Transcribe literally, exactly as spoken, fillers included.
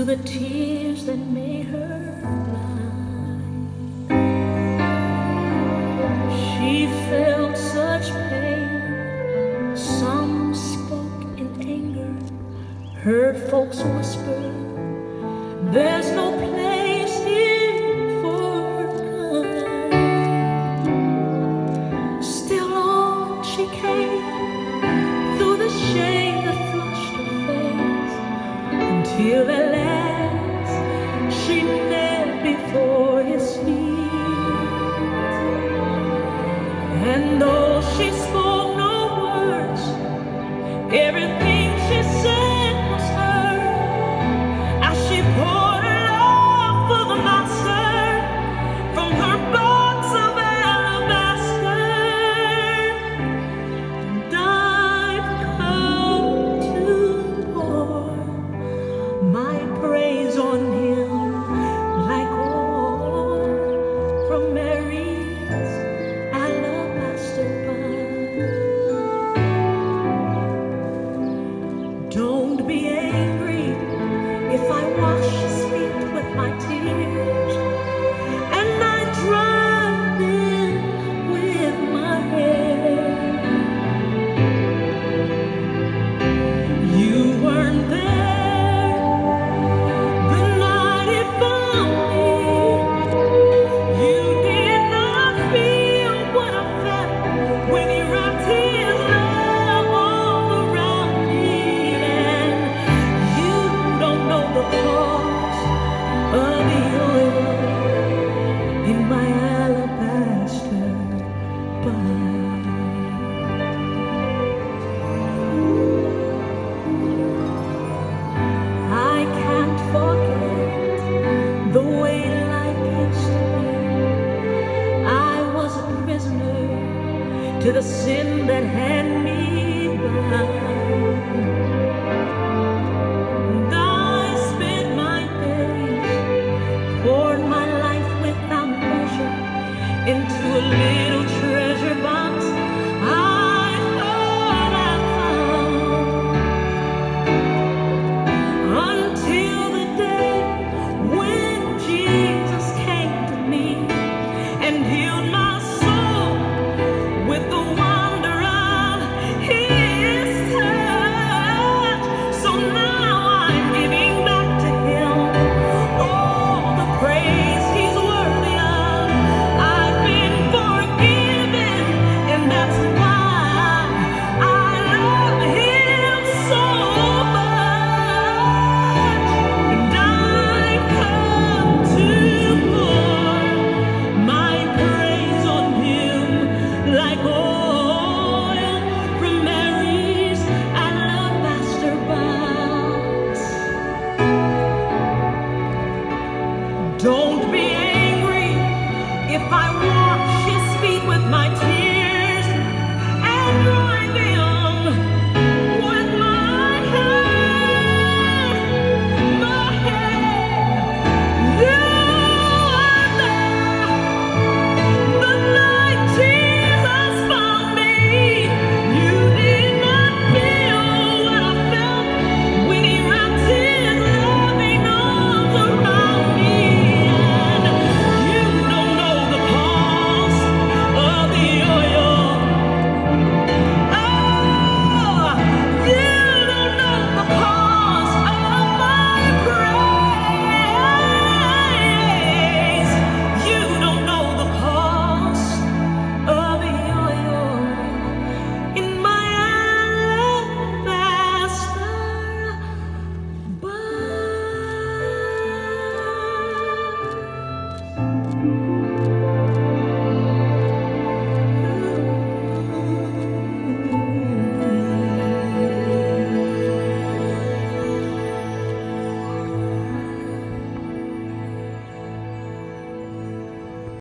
the tears that made her blind. She felt such pain. Some spoke in anger, heard folks whisper, there's no place here for her kind. Still on she came, through the shame that flushed her face, until at last she knelt before his feet. And though she spoke no words, everything she said was heard, as she poured her love for the Master from her box of alabaster. And I've come to pour my praise on him like oil from Mary's alabaster box. Don't be angry if I wash his feet with my tears, and I dry them with my hair. You weren't there the night he found me. You did not feel what I felt when he wrapped his love all around me. And you don't know the cost of the oil in my alabaster box. I can't forget the way life used to be. I was a prisoner to the sin that had me bound. And I spent my days, poured my life without measure into a little treasure box I thought I found. Until the day when Jesus came to me and healed my soul with the wonder of his touch. So now I'm giving back to him all the praise he's worthy of. I've been forgiven, and that's why I love him so much. And I've come to pour my praise on him like oil from Mary's alabaster box. Don't be angry if I wash his feet with my tears and dry them with my hair, my hair. You are there the night Jesus found me. You did not feel what I felt when he wrapped his loving arms around me. And you don't know the cost of the oil. Oh, you don't know the cost of my praise. You don't know the cost of the oil in my alabaster box.